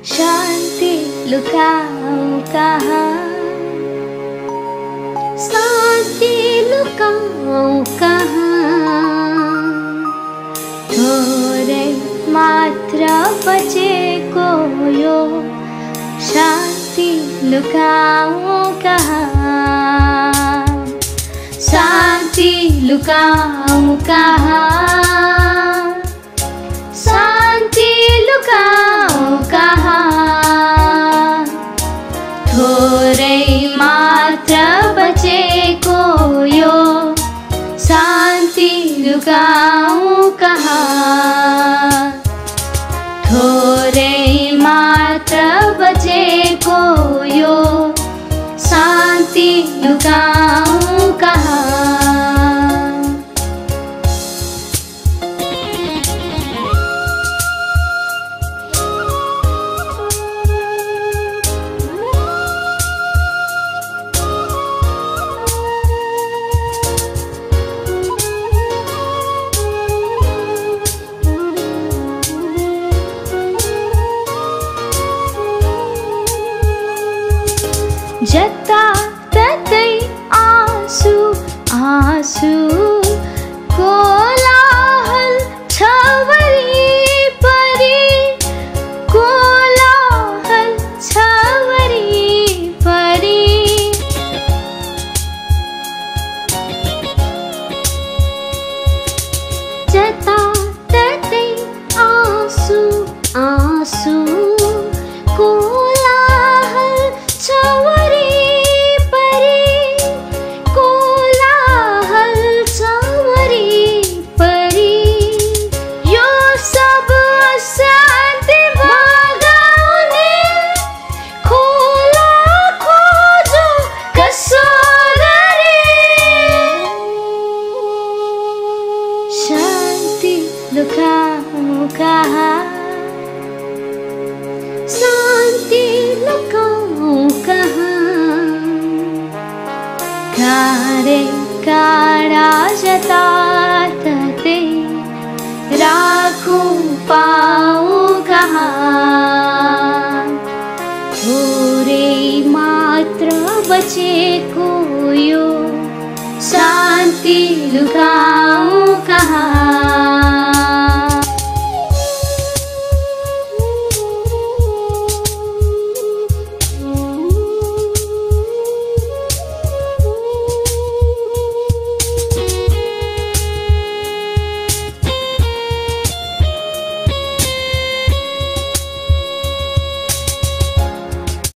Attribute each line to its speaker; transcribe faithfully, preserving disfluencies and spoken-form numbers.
Speaker 1: शांति लुकाऊं कहाँ, शांति लुकाऊं कहाँ, थोड़े मात्र बचेको यो शांति लुकाऊं कहाँ, शांति लुकाऊं कहाँ, शांति लुकाऊं कहाँ, थोड़े मात्र बचेको यो शांति लुकाऊं कहाँ, थोड़े मात्र बचेको यो शांति लुकाऊं कहाँ। जता ततै आँसु आँसु कोलाहल छ वरिपरि, कोलाहल छ वरिपरि, जता ततै आँसु आँसु कोलाहल छ वरिपरि, कोलाहल छ वरिपरि, यो सब अशान्ति भगाउने खोला खोजो कसो गरी, शान्ति लुकाऊं कहाँ, शान्ति लुकाऊं कहाँ, कारे काड़ा जता